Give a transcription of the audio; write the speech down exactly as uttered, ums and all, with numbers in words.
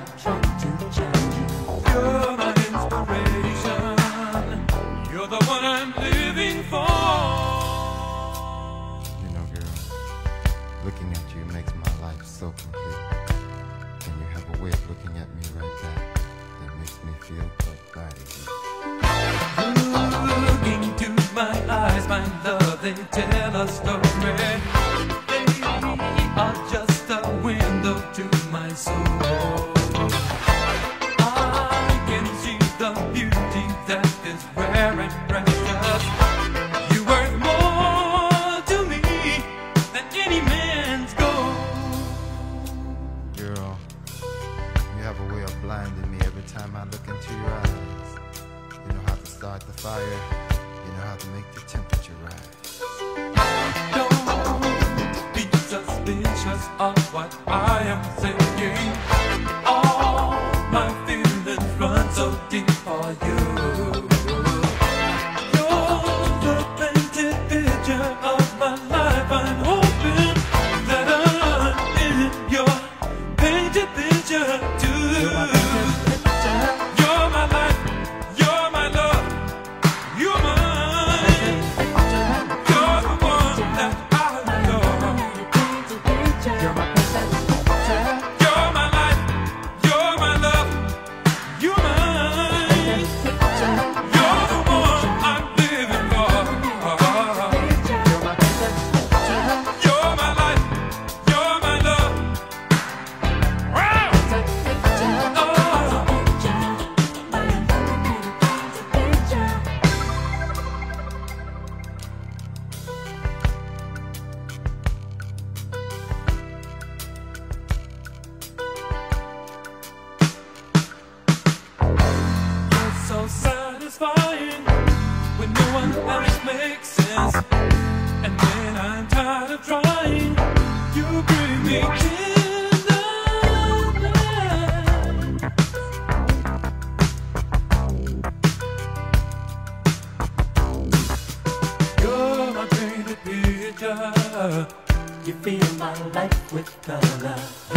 try to change you. You're my inspiration. You're the one I'm living for. You know, girl, looking at you makes my life so complete. And you have a way of looking at me right back that makes me feel about it. Look into my eyes, my love, they tell a story. They are just a window to my soul. I can see the beauty that is rare and precious. You worth more to me than any man's gold. Girl, you have a way of blinding me every time I look into your eyes. You know how to start the fire. You know how to make the temperature rise. Don't be suspicious of what I am saying. All my feelings run so deep for you. You're the painted picture of my life. I'm hoping that I'm in your painted picture too. You're my life, you're my love, you're mine. You're the one that I love. You're my life, you're my love, you're mine. You're the one I'm living for. You're my life, you're my love. Wow! You're so satisfying when no one else makes sense. And when I'm tired of trying, you bring me tenderness. You're my painted picture. You fill my life with color.